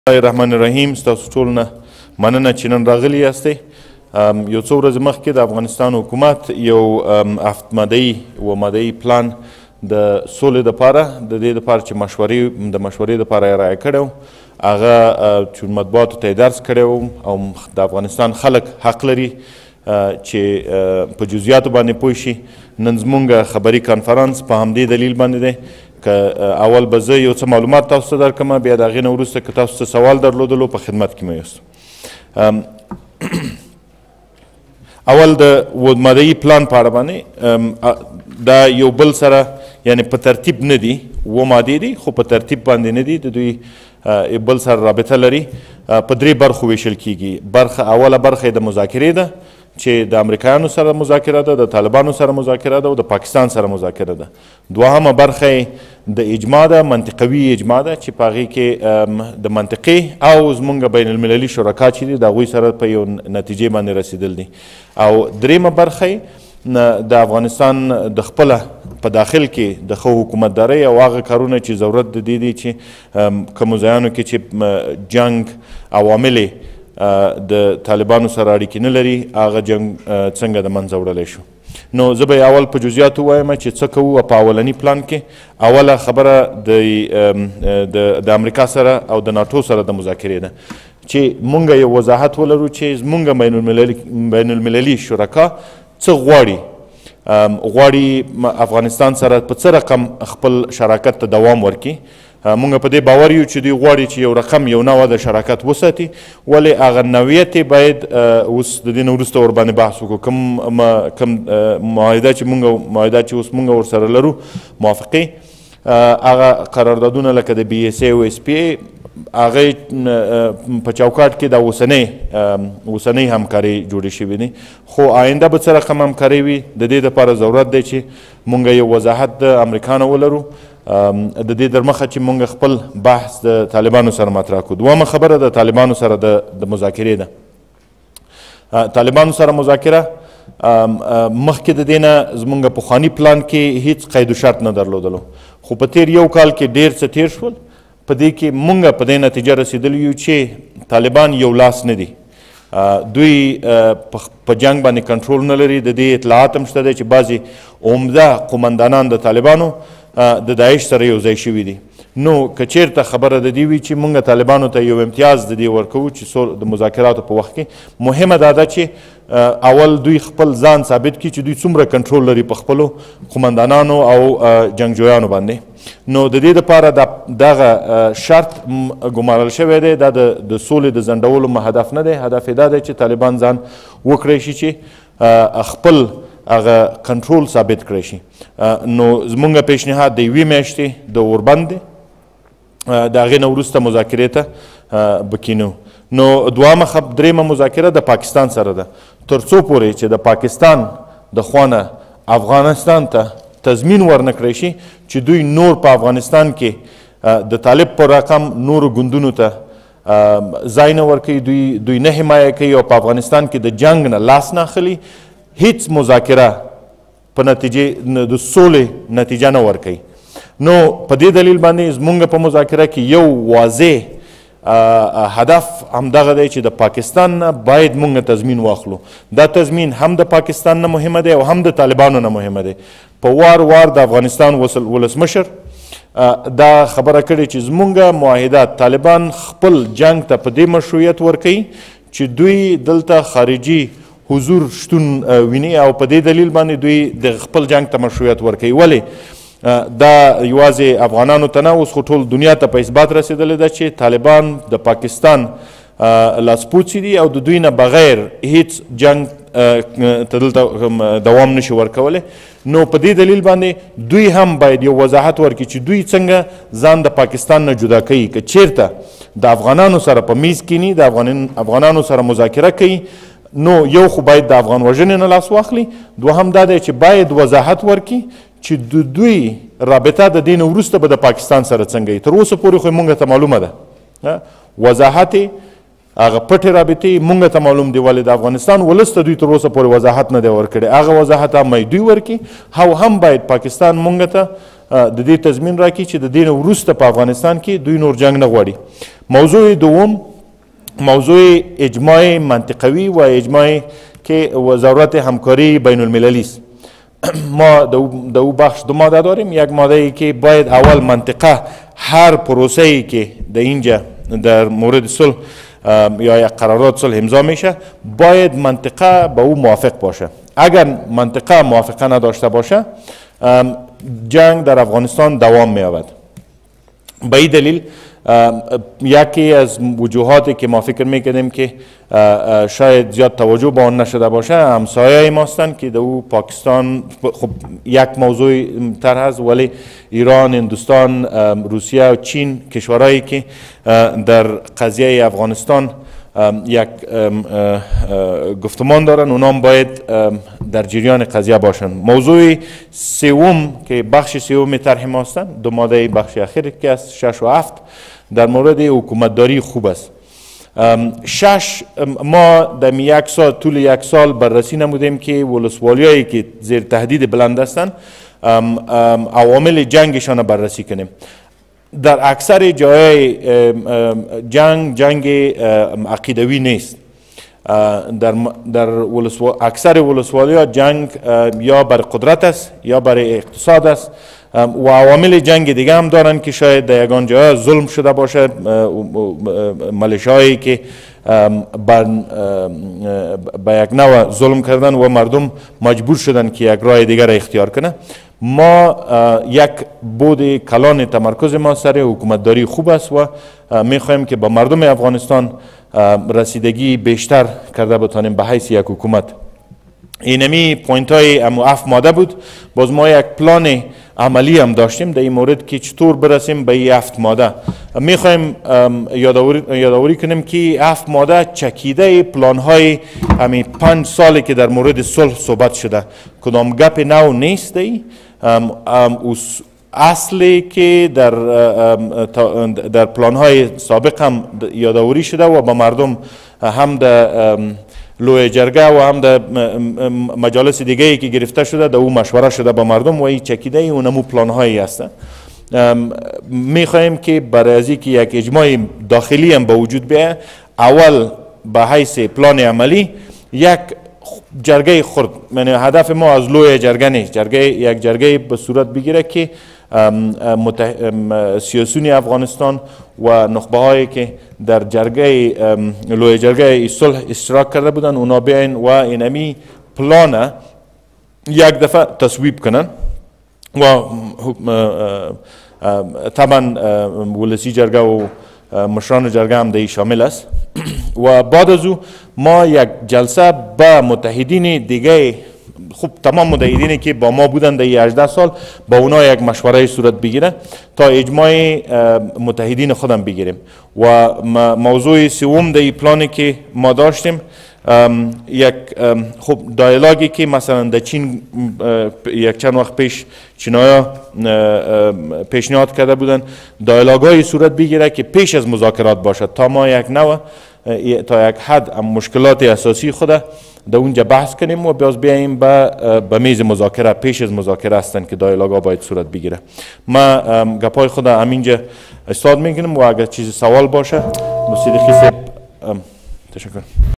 الله الرحمن الرحیم. ستاسو ټول نه مننه چې نن راغلي یاستئ. یو څو ورځې مخکې د افغانستان حکومت یو مدعي پلان د سولې دپاره د دې دپاره چې د مشورې دپاره یې رایه کړی و، هغه چې مطبوعاتو ته یې درس کړی و او د افغانستان خلک حق لري چې په جزئیاتو باندې پوه شي. نن زموږ خبري کنفرانس په همدې دلیل باندې دی که اول به زه یو څه معلومات تاسو ته درکړم، بیا د هغې نه وروسته که تاسو څه سوال درلودلو په خدمت کې مې یاست. اول د مدعي پلان په اړه باندې دا یو بل سره یعنې په ترتیب نه دي، اووه مادې دي خو په ترتیب باندې نه دي، د دوی بل سره رابطه لري. په درې برخو ویشل کیږي. اوله برخه یې د مذاکرې ده چې د امریکایانو سره مذاکره ده، د طالبانو سره مذاکره ده او د پاکستان سره مذاکره ده. دوهمه برخه یې د اجماع ده، منطقوي اجماع ده چې په هغې کې د منطقې او زموږ بین المللي شرکا چې دي د هغوی سره په یو نتیجې باندې رسیدل دي. او دریمه برخه یې د افغانستان د خپله په داخل کې د ښه حکومتدارۍ او هغه کارونه چې ضرورت د دې دی چې کومو ځایانو کې چې جنګ عوامل د طالبانو سره اړیکې نه لري، هغه جنګ څنګه د منځه وړلی شو. نو زه به اول په جزئیاتو ووایم چې څه کوو په اولني پلان کې. اوله خبره د امریکا سره او د ناټو سره د مذاکرې ده چې مونږ یو وضاحت ولرو چې زمونږ بین المللي شرکا څه غواړي افغانستان سره په څه رقم خپل شراکت ته دوام ورکړي. مونږ په دې باور یو چې دوی غواړي چې یو رقم یو نوع د شراکت وساتي، ولې هغه نوعیت یې باید اوس د دې نه وروسته ورباندې بحث وکړو. کوم معاهده چې اوس مونږ ورسره لرو موافقې، هغه قراردادونه لکه د بي اس اي او اس پي اي، هغه په چوکاټ کې د اوسنۍ همکارۍ جوړې شوي دي، خو آینده به څه رقم همکارۍ وي د دې دپاره ضرورت دی چې مونږ یو وضاحت د امریکا نه ولرو. د دې در مخه چې مونږ خپل بحث د طالبانو سره مطرح کړو. دویمه خبره د طالبانو سره د مذاکرې ده. طالبانو سره مذاکره مخکې د دې نه زموږ پخواني پلان کې هیڅ قید و شرط نه درلودلو، خو په تیر یو کال کې ډېر څه تیر شول. په دې کې مونږ په دې نتیجه رسېدلي یو چې طالبان یو لاس نه دي، دوی په جنګ باندې کنټرول نه لري. د دې اطلاعات هم شته دی چې بعضې عمده قمندانان د طالبانو د داعش سره یو ځای شوي دي. نو که چېرته خبره د دې وي چې مونږ طالبانو ته یو امتیاز د دې ورکوو چې د مذاکراتو په وخت کې، مهمه دا ده چې اول دوی خپل ځان ثابت کړي چې دوی څومره کنټرول لري په خپلو قمندانانو او جنګجویانو باندې. نو د دې دپاره دغه شرط ګمارل شوی دی، دا د سولې د ځنډولو هدف نه دی. هدف یې دا دی چې طالبان ځان وکړی شي چې خپل هغه کنټرول ثابت کړی شي. نو زمونږ پیشنهاد د یوې میاشتې د اوربند دی، د هغې نه وروسته مذاکرې ته به کینو. نو دریمه مذاکره د پاکستان سره ده. تر څو پورې چې د پاکستان د خوا نه افغانستان ته تضمین ورنه کړی شي چې دوی نور په افغانستان کې د طالب په رقم نورو ګوندونو ته ځای نه ورکوي، دوی نه حمایه کوي او په افغانستان کې د جنګ نه لاس نه اخلي، هیڅ مذاکره په نتیجې د سولې نتیجه نه ورکوي. نو په دې دلیل باندې زمونږ په مذاکره کې یو واضح هدف همدغه دی چې د پاکستان نه باید مونږ تضمین واخلو. دا تضمین هم د پاکستان نه مهمه دی او هم د طالبانو نه مهمه دی. په وار د افغانستان ولسمشر دا خبره کړې چې زمونږ معاهدات طالبان خپل جنګ ته په دې مشروعیت ورکوي چې دوی دلته خارجي حضور شتون ویني او په دې دلیل باندې دوی د خپل جنګ ته مشروعیت ورکوي. ولې دا یوازې افغانانو ته نه، اوس خو ټول دنیا ته په اثبات رسېدلی ده چې طالبان د پاکستان لاسپوڅي دي او د دوی نه بغیر هیڅ جنګ ته دلته دوام نشي ورکولی. نو په دې دلیل باندې دوی هم باید یو وضاحت ورکړي چې دوی څنګه ځان د پاکستان نه جدا کوي. که چیرته د افغانانو سره په میز کینی، د افغانانو سره مذاکره کوي، نو یو خو باید د افغان وژنې نه لاس واخلي، دوهم دا دی چې باید وضاحت ورکړي چې د دوی رابطه د دې نه وروسته به د پاکستان سره څنګه وي. تر اوسه پورې خو مونږ ته معلومه ده وضاحت هغه پټې رابطې مونږ ته معلوم دی، ولې د افغانستان ولس ته دوی تر اوسه پورې وضاحت نه دی ورکړی. هغه وضاحت هم دوی ورکړي او هم باید پاکستان مونږ ته د دې تضمین راکړي چې د دې نه وروسته په افغانستان کې دوی نور جنګ نه غواړي. موضوع دوم موضوع اجماع منطقوی و اجماع که ضرورت همکاری بین المللی است. ما در او بخش دو ماده داریم. یک ماده ای که باید اول منطقه هر پروسه ای که در اینجا در مورد صلح یا یک قرارداد صلح امضا میشه باید منطقه به او موافق باشه. اگر منطقه موافقه نداشته باشه جنگ در افغانستان دوام می‌یابد. به این دلیل یکی از وجوهاتی که ما فکر میکردیم که شاید زیاد توجه به آن نشده باشه همسایه ما هستند که در او پاکستان خب یک موضوع تر هست، ولی ایران، هندوستان، روسیه و چین کشورهایی که در قضیه افغانستان یک گفتمان دارن اونام باید در جریان قضیه باشن. موضوع سوم که بخش سوم طرح ما هستند دو ماده بخش اخیر که است 6 و 7 در مورد حکومتداری خوب است. 6 ما در یک سال طول یک سال بررسی نمودیم که ولسوالیایی که زیر تهدید بلند هستند عوامل جنگشان بررسی کنیم. در اکثر جای جنگ عقیدوی نیست. در اکثر ولسوالی ها جنگ یا بر قدرت است یا بر اقتصاد است و عوامل جنگ دیگه هم دارن که شاید در یگان جای ظلم شده باشه، ملیشهایی که به یک نوع ظلم کردن و مردم مجبور شدن که یک راه دیگر را اختیار کنه. ما یک بود کلان تمرکز ما سر حکومتداری خوب است و میخواهیم که با مردم افغانستان رسیدگی بیشتر کرده بتانیم به حیث یک حکومت. اینمی پوینت های 7 ماده بود. باز ما یک پلان عملی هم داشتیم در این مورد که چطور برسیم به این 7 ماده. میخوایم یادآوری کنیم که 7 ماده چکیده پلان های همین 5 سالی که در مورد صلح صحبت شده، کدام گپ نو نیست. اصلی که در پلان های سابق هم یادآوری شده و با مردم هم در لوی جرگه و هم در مجالس دیگه ای که گرفته شده در او مشوره شده با مردم و این چکیده ای اونمو پلان هایی هستن. میخواهیم که برای از اینکه یک اجماع داخلی هم به وجود بیاید اول به حیث پلان عملی یک جرگه خرد، یعنی هدف ما از لوی جرگه نیست، یک جرگه به صورت بگیره که سیاسیون افغانستان و نخبه هایی که در جرگه لوی جرگه صلح اشتراک کرده بودن اونا بیاین و اینمی پلان یک دفعه تصویب کنن و طبعا ولسی جرگه و مشران جرگه هم در شامل است. و بعد از او ما یک جلسه با متحدین دیگه، خب تمام متحدینی که با ما بودن در 18 سال با اونا یک مشوره صورت بگیره تا اجماع متحدین خودم بگیریم. و موضوع سوم در این پلانی که ما داشتیم یک خب دایلاگی که مثلا در چین یک چند وقت پیش چینایا پیشنهاد کرده بودن دایلاگ های صورت بگیره که پیش از مذاکرات باشد تا ما یک نوع تا یک حد مشکلات اساسی خود در اونجا بحث کنیم و باز بیاییم به میز مذاکره. پیش از مذاکره هستند که دایلاگ ها باید صورت بگیره. ما گپای خود همینجا استاد میکنم و اگر چیز سوال باشه مصدیقی صاحب تشکر.